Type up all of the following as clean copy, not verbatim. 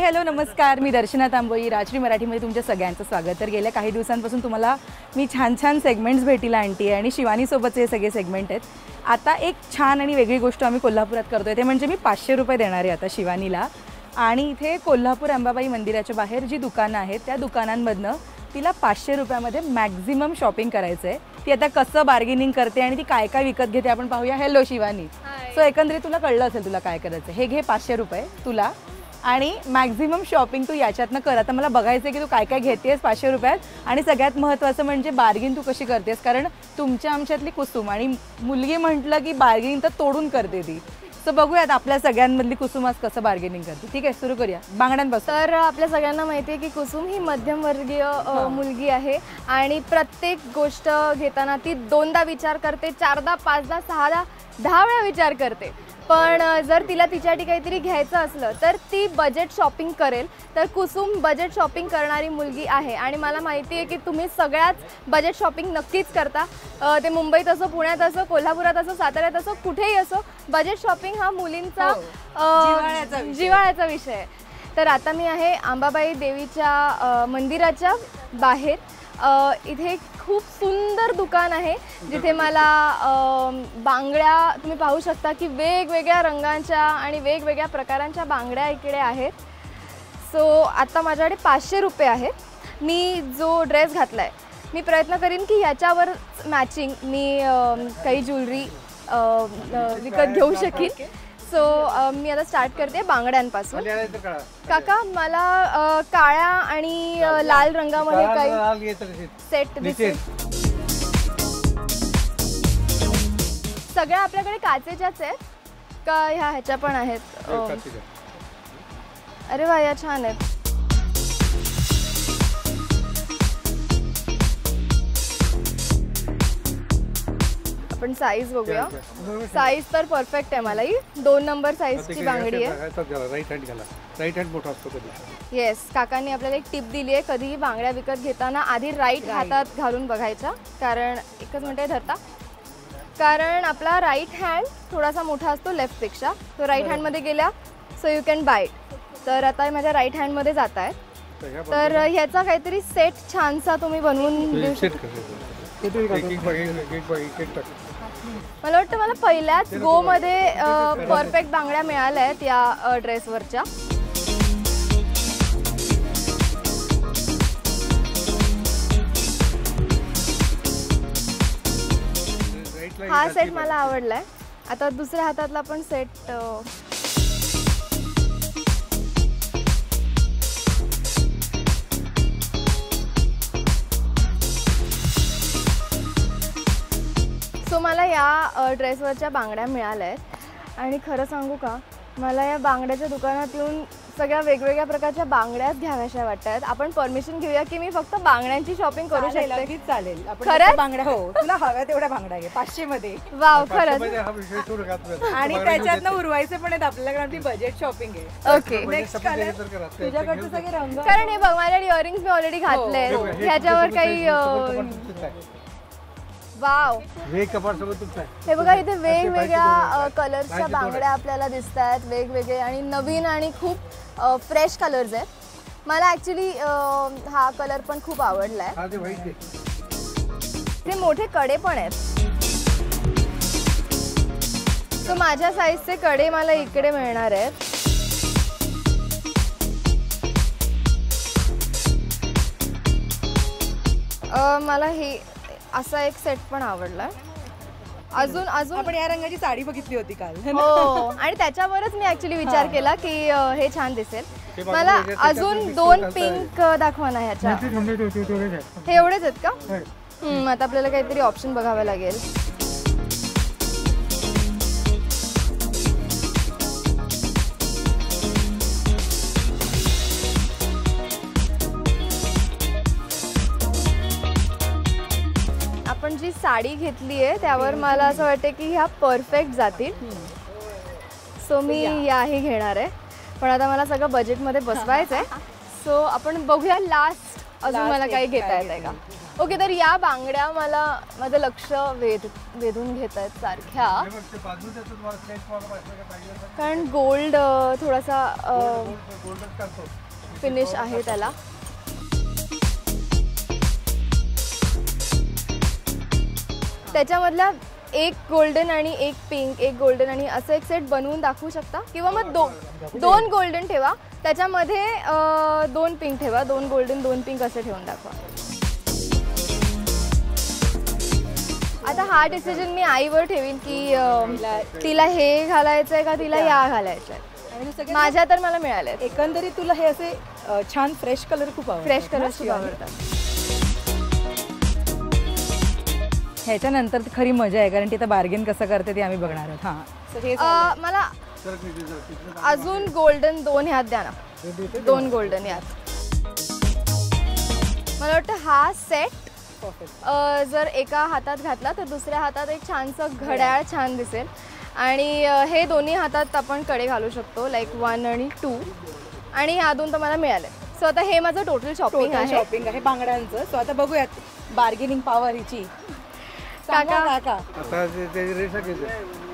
Hello नमस्कार, मी दर्शना तांबोई. राजश्री मराठीमध्ये तुमच्या सगळ्यांचं स्वागत. तर गेल्या काही दिवसांपासून तुम्हाला मी छान छान सेगमेंट्स भेटीला आणते आणि शिवानीसोबतचे हे सगळे सेगमेंट आहेत. आता एक छान आणि वेगळी गोष्ट आम्ही कोल्हापुरात करतोय, ते म्हणजे मी 500 रुपये देणार आहे आता शिवानीला. आणि इथे कोल्हापूर अंबाबाई मंदिराच्या बाहेर जी दुकानं आहेत त्या दुकानांमधनं तिला 500 रुपयामध्ये मॅक्झिमम शॉपिंग करायचं आहे. ती आता कसं बार्गेनिंग करते आणि ती काय काय विकत घेते आपण पाहूया. हॅलो शिवानी. सो एकंदरीत तुला कळलं असेल तुला काय करायचं. हे घे 500 रुपये तुला आणि मॅक्झिमम शॉपिंग तू याच्यातनं कर. आता मला बघायचं आहे की तू काय काय घेतेस 500 रुपयात आणि सगळ्यात महत्त्वाचं म्हणजे बार्गेन तू कशी करतेस. कारण तुमच्या आमच्यातली कुसुम आणि मुलगी म्हटलं की बार्गेनिंग तर तोडून करते ती. सो बघूयात आपल्या सगळ्यांमधली कुसुम आज कसं बार्गेनिंग करते. ठीक आहे, सुरू करूया बांगड्यांपासून. तर आपल्या सगळ्यांना माहिती आहे की कुसुम ही मध्यमवर्गीय मुलगी आहे आणि प्रत्येक गोष्ट घेताना ती दोनदा विचार करते, चारदा, पाचदा, सहादा, 10 वेळा विचार करते. पण जर तिला तिच्यासाठी काहीतरी घ्यायचं असलं तर ती बजेट शॉपिंग करेल. तर कुसुम बजेट शॉपिंग करणारी मुलगी आहे आणि मला माहिती आहे की तुम्ही सगळ्याच बजेट शॉपिंग नक्कीच करता. ते मुंबईत असो, पुण्यात असो, कोल्हापुरात असो, साताऱ्यात असो, कुठेही असो, बजेट शॉपिंग हा मुलींचा जिव्हाळ्याचा विषय आहे. तर आता मी आहे अंबाबाई देवीच्या मंदिराच्या बाहेर. इथे खूप सुंदर दुकान आहे जिथे मला बांगड्या तुम्ही पाहू शकता की वेगवेगळ्या रंगांच्या आणि वेगवेगळ्या प्रकारांच्या बांगड्या इकडे आहेत. सो आता माझ्याकडे 500 रुपये आहेत. मी जो ड्रेस घातला आहे मी प्रयत्न करीन की ह्याच्यावर मॅचिंग मी काही ज्वेलरी विकत घेऊ शकीन. सो मी आता स्टार्ट करते बांगड्यांपासून. काका मला काळ्या आणि लाल रंगामध्ये काही सेट दिसेल. सगळ्या आपल्याकडे काचेच्याच आहेत का ह्याच्या पण आहेत? अरे वा, या छान आहेत. आपण साईज बघूया. साईज तर परफेक्ट आहे. मला ही 2 नंबर साईजची बांगडी आहे. राईट हँड मोठा असतो कधी. येस, काकांनी आपल्याला एक टिप दिली आहे, कधीही बांगड्या विकत घेताना आधी राईट हातात घालून बघायच्या. कारण एकच मिनिट धरता, कारण आपला राईट हँड थोडासा मोठा असतो लेफ्टपेक्षा. तो राईट हँडमध्ये गेला so you can buy it. तर आता माझ्या राईट हँडमध्ये जात आहे. तर ह्याचा काहीतरी सेट छानसा तुम्ही बनवून देऊ शकता. मला वाटतं मला पहिल्याच गोमध्ये परफेक्ट बांगड्या मिळाल्या आहेत या ड्रेसवरच्या. हा सेट मला आवडलाय. आता दुसऱ्या हातातला पण सेट. सो मला या ड्रेसवरच्या बांगड्या मिळाल्या आहेत आणि खरं सांगू का, मला या बांगड्याच्या दुकानात येऊन सगळ्या वेगवेगळ्या प्रकारच्या बांगड्याच घ्याव्याशा वाटतात. आपण परमिशन घेऊया की मी फक्त बांगड्यांची शॉपिंग करू शकते? चालेल. खरंच बांगड्या हो, तुला हव्या तेवढ्या बांगड्या घे 500 मध्ये. वाव, खरंच. आणि त्याच्यातनं उरवायचं पण आहेत आपल्याकडे. आपली बजेट शॉपिंग आहे. ओके, नेक्स्ट कलर तुझ्याकडचे सगळे रंग. कारण हे बघ, माझ्या इयरिंग्स मी ऑलरेडी घातले. ह्याच्यावर काही वाव, हे बघा इथे वेगवेगळ्या कलर्सच्या बांगड्या आपल्याला दिसत आहेत, वेगवेगळे आणि नवीन आणि खूप फ्रेश कलर्स आहेत. मला ॲक्च्युली हा कलर पण खूप आवडलाय. ते मोठे कडे पण आहेत. सो माझ्या साईजचे कडे मला इकडे मिळणार आहेत. मला हे असा एक सेट पण आवडलाय. अजून आपण या रंगाची साडी बघितली होती काल. हो, आणि त्याच्यावरच मी ऍक्च्युली विचार केला की हे छान दिसेल. मला अजून 2 पिंक दाखवा ना ह्याच्या. हे एवढेच आहेत का? आता आपल्याला काहीतरी ऑप्शन बघावं लागेल. आपण जी साडी घेतली आहे त्यावर मला असं वाटतं की ह्या परफेक्ट जातील. सो मी याही घेणार आहे. पण आता मला सगळं बजेटमध्ये बसवायचं आहे. सो आपण बघूया लास्ट अजून मला काही घेता येत आहे का. ओके, तर या बांगड्या मला माझं लक्ष वेधून घेत आहेत सारख्या, कारण गोल्ड थोडासा फिनिश आहे त्याला. त्याच्यामधल्या एक गोल्डन आणि एक पिंक, एक गोल्डन आणि असं एक सेट बनवून दाखवू शकता, किंवा मग दोन गोल्डन ठेवा, त्याच्यामध्ये 2 पिंक ठेवा, 2 गोल्डन 2 पिंक असं ठेवून दाखवा. आता हा डिसिजन मी आईवर ठेवीन की तिला हे घालायचं आहे का तिला या घालायचं आहे. माझ्या तर मला मिळाले. एकंदरीत तुला हे असे छान फ्रेश कलर खूप आवडतात. फ्रेश कलर खूप आवडतात. ह्याच्यानंतर खरी मजा आहे, कारण तिथं बार्गेन कसं करते ते आम्ही बघणार आहोत. हां, मला अजून गोल्डन 2 ह्यात द्या ना, 2 गोल्डन यात. मला वाटतं हा सेट जर एका हातात घातला तर दुसऱ्या हातात एक छानसं घड्याळ छान दिसेल, आणि हे दोन्ही हातात आपण कडे घालू शकतो, लाईक 1 आणि 2, आणि ह्या 2 तर मला मिळाले. सो आता हे माझं टोटल शॉपिंग आहे बांगड्यांचं. सो आता बघूयात बार्गेनिंग पॉवर हिची. काका काका आता ते रेट सांगितलं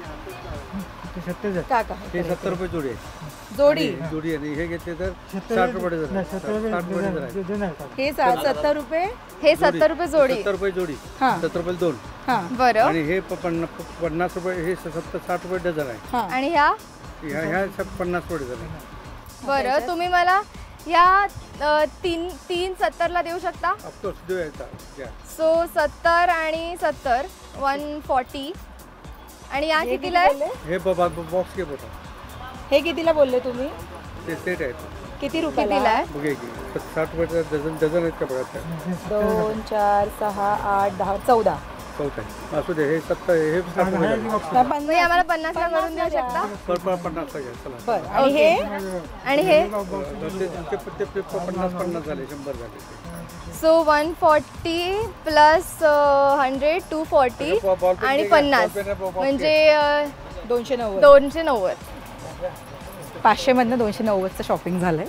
काका हे 70 रुपये जोडी आहे. जोडी आणि हे घेतले तर 60 रुपये जर आहे. 60 रुपये जर आहे. हे 70 रुपये. हे 70 रुपये जोडी. 70 रुपये जोडी. हां. 70 रुपये 2. हां, बरं. आणि हे 50 रुपये, हे 60 रुपये डझन आहे. हां. आणि ह्या ह्या 50 रुपये डझन आहे. बरं, तुम्ही मला ह्या 3 70ला देऊ शकता. ऑफकोर्स देऊया. सो 70 आणि 70 140. आणि या कितीला आहे? हे बॉक्स घे बघा. हे कितीला बोलले तुम्ही? ते सेट आहे. किती कितीला रुपयाला? आहे? बघा की 60 रुपये डझन आहेत का बघा. 2 4 6 8 10 14. चौथा आहे. असू दे. हे 70 हे 60 रुपये मग आम्हाला 50ला करून देऊ शकता. 50 घ्या. चला. बरं. आणि हे आणि हे ते 50 झाले, 100 झाले. सो 140 प्लस 100 240 आणि 50 म्हणजे 290. 290. 500 मधनं 290चं शॉपिंग झालंय.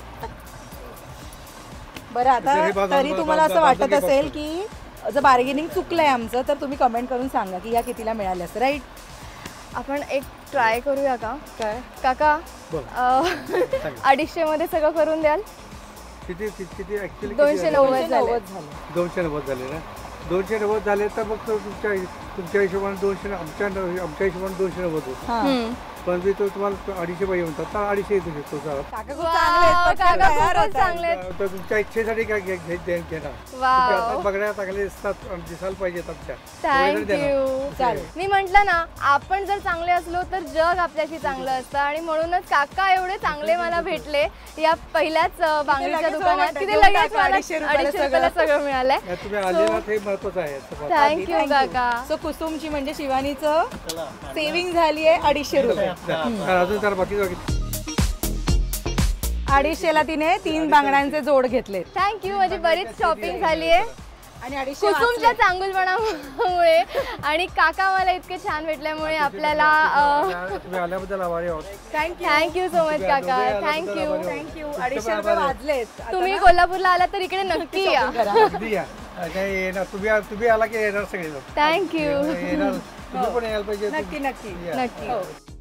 बरं, आता तरी तुम्हाला असं वाटत असेल की जर बार्गेनिंग चुकलंय आमचं, तर तुम्ही कमेंट करून सांगा की या कितीला मिळाल्या असं, राईट? आपण एक ट्राय करूया का? काय काका 250 मध्ये सगळं करून द्याल? किती ऍक्च्युली 290 झाले. 290 झाले ना. 290 झाले तर मग तुमच्या हिशोबाने 200, आमच्या हिशोबाने 290 होतो. पण मी तो तुम्हाला 250 पाहिजे म्हणतात तर 250 येऊ शकतो. काका खूप चांगले आहेत, पटकन काका तयार खूपच होत चांगले आहेत. आहेत. तर तुमच्या इच्छेसाठी काय घेणार. वाव. आता बघण्या चांगले दिसतात, दिसायला पाहिजेत आमच्या. थँक्यू. चालेल. मी म्हटलं ना, आपण जर चांगले असलो तर जग आपल्याशी चांगलं असतं, आणि म्हणूनच काका एवढे चांगले मला भेटले या पहिल्याच बांगडीच्या लगेच दुकानात. वाटतं तिथे की लगेच काका मला 250 रुपयाला 250 रुपयाला सगळं मिळालंय. तुम्ही आले ना, ते महत्वाचं आहे. थँक्यू काका. सो कुसुमची म्हणजे शिवानीचं सेव्हिंग झाली आहे 250 रुपये. अजून तर बाकी 250ला तिने 3 बांगड्यांचे जोड घेतले थँक्यू. माझी बरीच शॉपिंग झाली आहे आणि 250 कुसुमच्या चांगुलपणामुळे, आणि काका मला इतके छान भेटल्यामुळे आपल्याला तुम्ही आल्याबद्दल आभारी आहोत. थँक्यू सो मच काका. थँक्यू. 250 रुपये वाजलेत. तुम्ही कोल्हापूरला आला तर इकडे नक्की या. अगदी या. काही येणार, तुम्ही आला की येणार सगळे लोक. थँक्यू. येणार. तुम्ही पण यायला पाहिजे. नक्की नक्की या. नक्की.